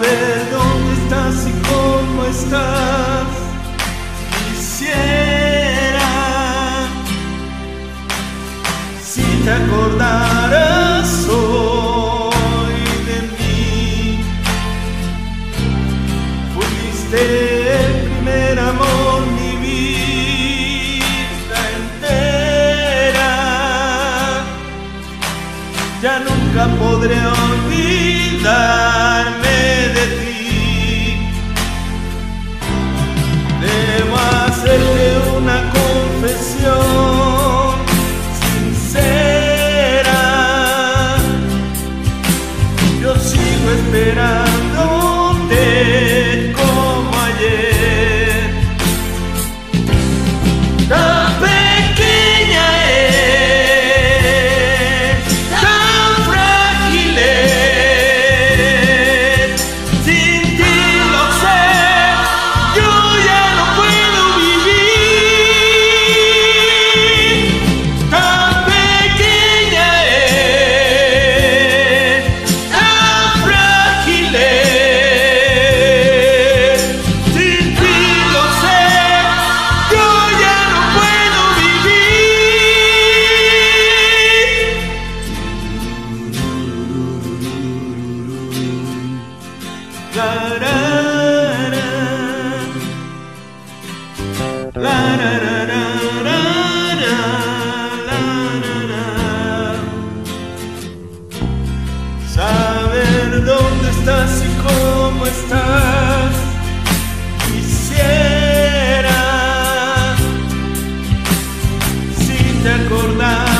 saber dónde estás y cómo estás. Quisiera, si te acordaras hoy de mí. Fuiste el primer amor, mi vida entera. Ya nunca podré olvidarme de ti. Debo hacerte una confesión sincera. Yo sigo esperándote como ayer. Tan pequeña es, tan frágil es. Sin ti lo sé, yo ya no puedo vivir. Tan pequeña es, tan frágil es. Sin ti lo sé, yo ya no puedo vivir. La, ra, ra. La, ra, ra, ra, ra, ra, la, ra, ra. Saber dónde estás y cómo estás. Quisiera, si te acordás.